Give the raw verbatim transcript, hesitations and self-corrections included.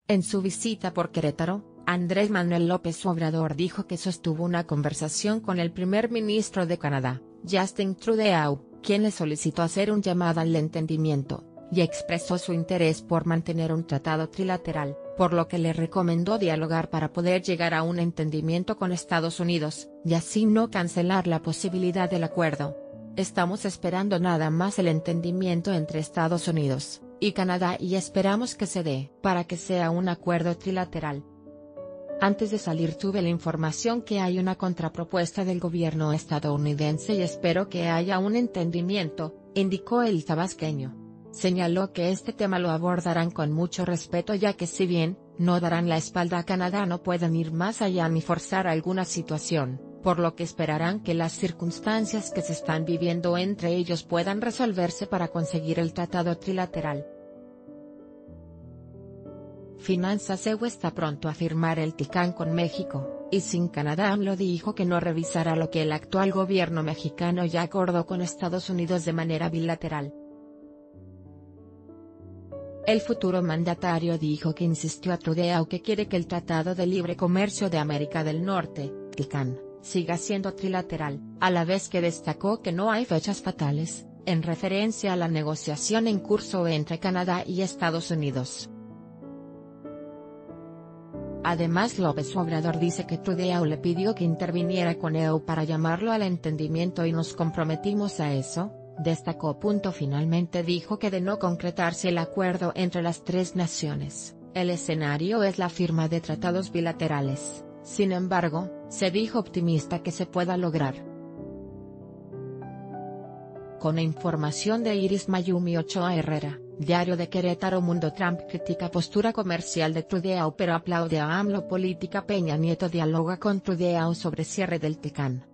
En su visita por Querétaro, Andrés Manuel López Obrador dijo que sostuvo una conversación con el primer ministro de Canadá, Justin Trudeau, quien le solicitó hacer un llamado al entendimiento, y expresó su interés por mantener un tratado trilateral, por lo que le recomendó dialogar para poder llegar a un entendimiento con Estados Unidos, y así no cancelar la posibilidad del acuerdo. Estamos esperando nada más el entendimiento entre Estados Unidos y Canadá y esperamos que se dé para que sea un acuerdo trilateral. Antes de salir tuve la información que hay una contrapropuesta del gobierno estadounidense y espero que haya un entendimiento, indicó el tabasqueño. Señaló que este tema lo abordarán con mucho respeto ya que si bien no darán la espalda a Canadá no pueden ir más allá ni forzar alguna situación, por lo que esperarán que las circunstancias que se están viviendo entre ellos puedan resolverse para conseguir el tratado trilateral. Finanzas E U está pronto a firmar el TICAN con México, y sin Canadá AMLO dijo que no revisará lo que el actual gobierno mexicano ya acordó con Estados Unidos de manera bilateral. El futuro mandatario dijo que insistió a Trudeau que quiere que el Tratado de Libre Comercio de América del Norte, TICAN, siga siendo trilateral, a la vez que destacó que no hay fechas fatales, en referencia a la negociación en curso entre Canadá y Estados Unidos. Además López Obrador dice que Trudeau le pidió que interviniera con E U para llamarlo al entendimiento y nos comprometimos a eso, destacó. Finalmente dijo que de no concretarse el acuerdo entre las tres naciones, el escenario es la firma de tratados bilaterales, sin embargo, se dijo optimista que se pueda lograr. Con información de Iris Mayumi Ochoa Herrera, Diario de Querétaro. Mundo. Trump critica postura comercial de Trudeau pero aplaude a AMLO. Política. Peña Nieto dialoga con Trudeau sobre cierre del TICAN.